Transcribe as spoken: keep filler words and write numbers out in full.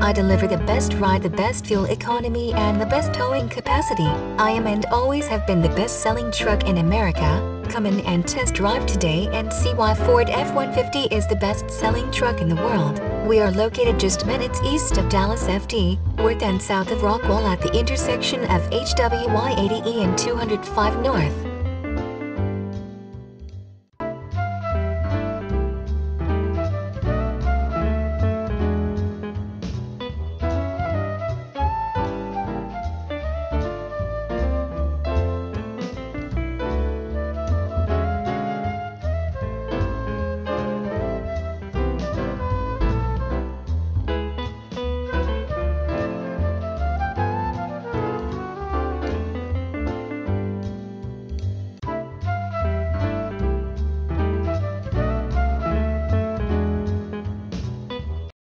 I deliver the best ride, the best fuel economy, and the best towing capacity. I am and always have been the best-selling truck in America. Come in and test drive today and see why Ford F one fifty is the best-selling truck in the world. We are located just minutes east of Dallas F T, Worth and south of Rockwall at the intersection of H W Y eighty E and two oh five North.